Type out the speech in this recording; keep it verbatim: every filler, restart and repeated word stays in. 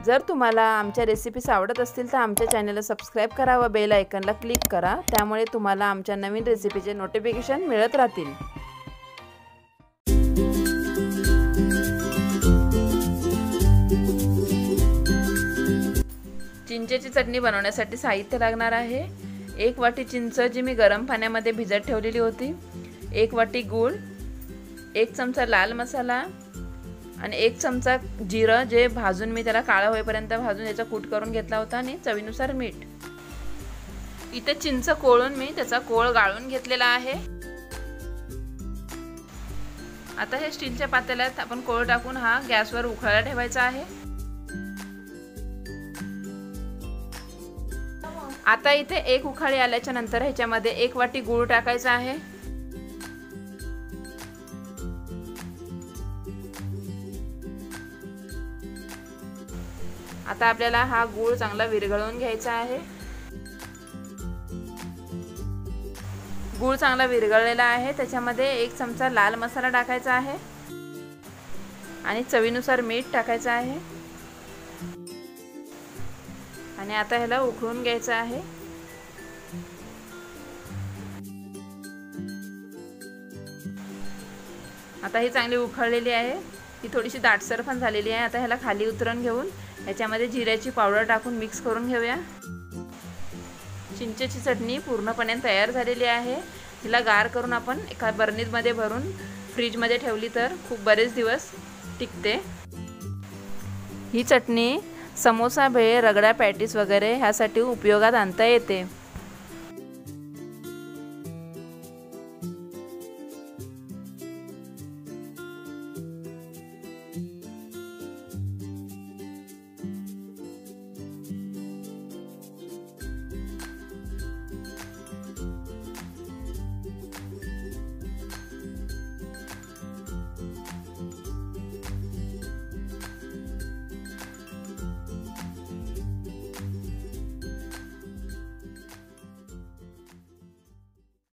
जर तुम्हाला आमच्या रेसिपीज आवडत असतील तर आमच्या चॅनलला सबस्क्राईब करा व बेल आयकॉनला क्लिक करा, त्यामुळे तुम्हाला आमच्या नवीन रेसिपीचे नोटिफिकेशन मिळत राहतील। चिंचेची चटणी बनवण्यासाठी साहित्य लागणार आहे। एक वाटी चिंच जी मी गरम पाण्यामध्ये भिजत ठेवलेली होती, एक वाटी गूळ, एक चमचा लाल मसाला आणि एक चमचा जिरं जे भाजून मी त्याला काळं होईपर्यंत भाजून याचा कूट करून घेतला होता आणि चवीनुसार मीठ। इथे चिंच कोळून मी त्याचा कोळ गाळून घेतलेला आहे। आता हे स्टीलच्या पातेल्यात आपण कोळ टाकून हा गॅसवर उकळायला ठेवायचा आहे। आता इथे एक उखाळी आल्याच्या नंतर ह्याच्यामध्ये एक वाटी गूळ टाकायचा आहे। आता आपल्याला हा गूळ चांगला विरघळवून घ्यायचा आहे। गूळ चांगला विरघळलेला आहे, त्याच्यामध्ये एक चमचा लाल मसाला टाकायचा आहे आणि चवीनुसार मीठ टाकायचं आहे आणि आता ह्याला उकळून घ्यायचं आहे। आता ही चांगली उकळलेली आहे, ही थोडीशी दाटसर पण झालेली आहे। आता ह्याला खाली उतरून घेऊन याच्यामध्ये जिऱ्याची पावडर टाकून मिक्स करून घेऊया। चिंचेची चटणी पूर्णपणे तयार झालेली आहे। हिला गार करून आपण एका बर्नीमध्ये भरून फ्रीजमध्ये ठेवली तर खूप बरेच दिवस टिकते। ही चटणी समोसा, भेळ, रगडा पॅटीस वगैरे ह्यासाठी उपयोगात आणता येते।